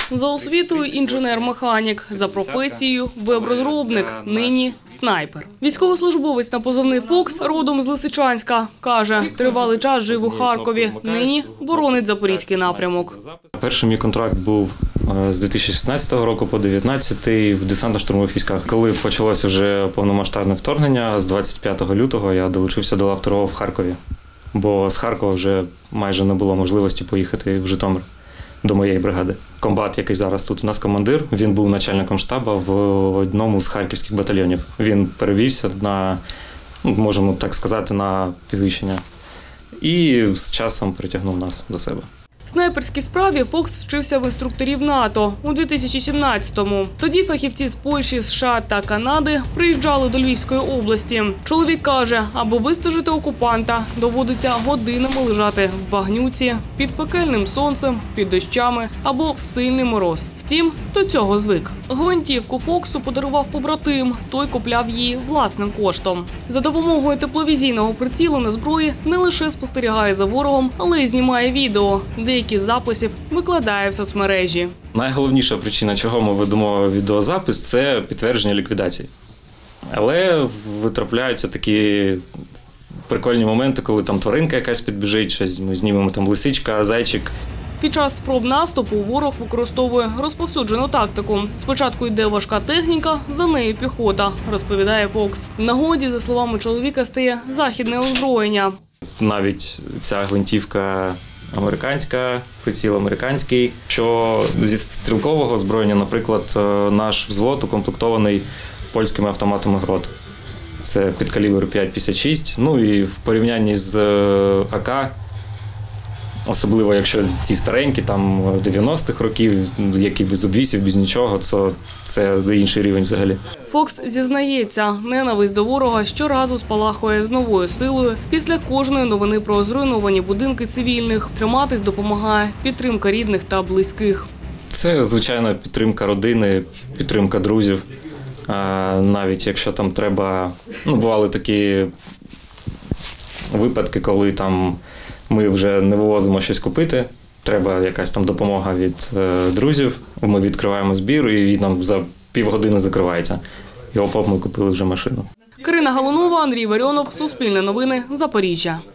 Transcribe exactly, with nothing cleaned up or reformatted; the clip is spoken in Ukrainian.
За освітою інженер-механік, за професією веб-розробник, нині снайпер. Військовослужбовець на позивний «Фокс» родом з Лисичанська. Каже, тривалий час жив у Харкові, нині боронить запорізький напрямок. Перший мій контракт був з дві тисячі шістнадцятого року по дев'ятнадцятий в десантно-штурмових військах. Коли почалося вже повномасштабне вторгнення, з двадцять п'ятого лютого я долучився до лав ТрО в Харкові. Бо з Харкова вже майже не було можливості поїхати в Житомир до моєї бригади. Комбат, який зараз тут у нас командир, він був начальником штабу в одному з харківських батальйонів. Він перевівся на, можемо так сказати, на підвищення. І з часом притягнув нас до себе. Снайперській справі Фокс вчився в інструкторів НАТО у дві тисячі сімнадцятому. Тоді фахівці з Польщі, США та Канади приїжджали до Львівської області. Чоловік каже, аби вистежити окупанта, доводиться годинами лежати в багнюці, під пекельним сонцем, під дощами або в сильний мороз. Втім, до цього звик. Гвинтівку Фоксу подарував побратим, той купляв її власним коштом. За допомогою тепловізійного прицілу на зброї не лише спостерігає за ворогом, але й знімає відео. Деякі з записів викладає в соцмережі. Найголовніша причина, чого ми ведемо відеозапис, це підтвердження ліквідації. Але витрапляються такі прикольні моменти, коли там тваринка якась підбіжить, щось ми знімемо там лисичка, зайчик. Під час спроб наступу ворог використовує розповсюджену тактику. Спочатку йде важка техніка, за нею піхота, розповідає Фокс. В нагоді, за словами чоловіка, стає західне озброєння. Навіть ця гвинтівка американська, приціл американський. Що зі стрілкового озброєння, наприклад, наш взвод укомплектований польськими автоматами «Грот». Це підкалібр п'ять п'ятдесят шість. Ну і в порівнянні з АК, особливо якщо ці старенькі, там дев'яностих років, які без обвісів, без нічого, то це інший рівень взагалі. Фокс зізнається, ненависть до ворога щоразу спалахує з новою силою після кожної новини про зруйновані будинки цивільних. Триматись допомагає підтримка рідних та близьких. Це, звичайно, підтримка родини, підтримка друзів. Навіть якщо там треба, ну, бували такі випадки, коли там ми вже не вивозимо щось купити, треба якась там допомога від е, друзів, ми відкриваємо збір і він нам за півгодини закривається. І оп, ми купили вже машину. Карина Галунова, Андрій Варіонов, Суспільне новини, Запоріжжя.